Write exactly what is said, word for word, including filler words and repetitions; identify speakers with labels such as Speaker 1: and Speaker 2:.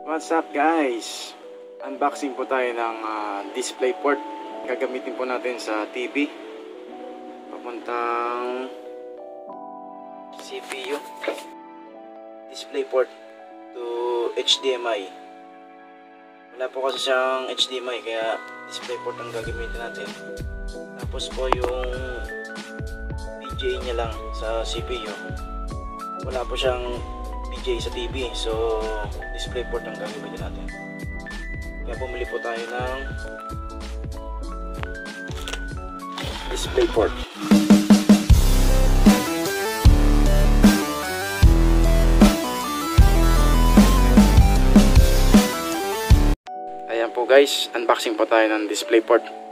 Speaker 1: What's up guys? Unboxing po tayo ng uh, display port. Gagamitin po natin sa T V. Papuntang C P U. Display port to H D M I. Wala po kasi siyang H D M I kaya display port ang gagamitin natin. Tapos po yung V G A niya lang sa C P U. Wala po siyang V G A sa T V, so display port ang gagamitin natin. Kaya bumili po tayo ng display port. Ayan po guys, unboxing po tayo ng display port.